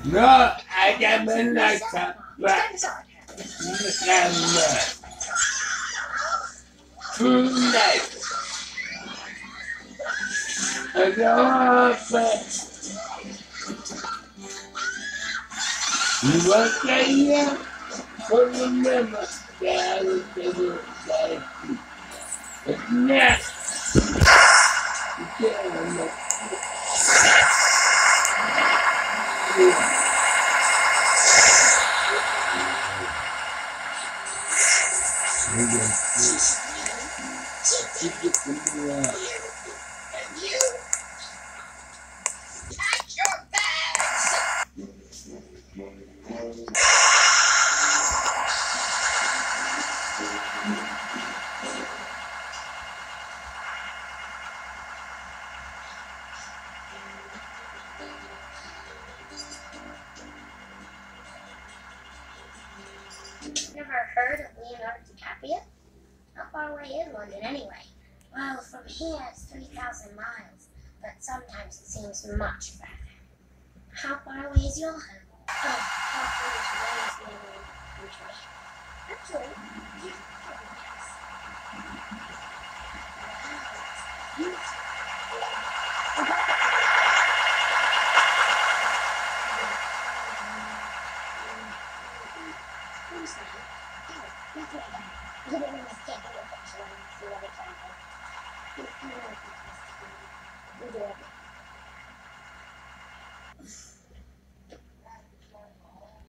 No, I got my laptop back. Tonight. I go up. You want that here? But remember that I was able to but next, you can't remember. Never heard of Leonardo DiCaprio? How far away is London anyway? Well, from here it's 3,000 miles, but sometimes it seems much further. How far away is your home? Oh, how far away is the country? Actually, you can probably guess.